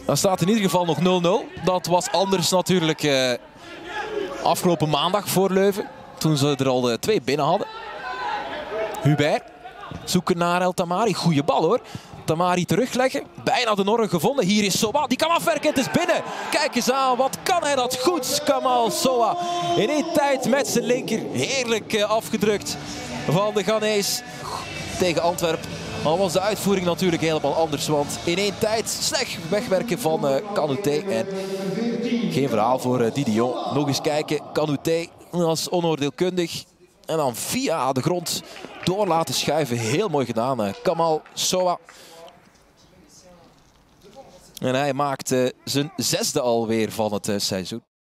Dan staat in ieder geval nog 0-0. Dat was anders natuurlijk afgelopen maandag voor Leuven. Toen ze er al 2 binnen hadden. Hubert zoeken naar El Tamari. Goeie bal hoor. Tamari terugleggen. Bijna de Norre gevonden. Hier is Soa. Die kan afwerken. Het is binnen. Kijk eens aan. Wat kan hij dat goed. Kamal Soa. In 1 tijd met zijn linker. Heerlijk afgedrukt van de Ghanese tegen Antwerpen. Al was de uitvoering natuurlijk helemaal anders. Want in 1 tijd slecht wegwerken van Kanouté. En geen verhaal voor Didion. Nog eens kijken. Kanouté als onoordeelkundig. En dan via de grond door laten schuiven. Heel mooi gedaan. Kamal Soa. En hij maakt zijn 6e alweer van het seizoen.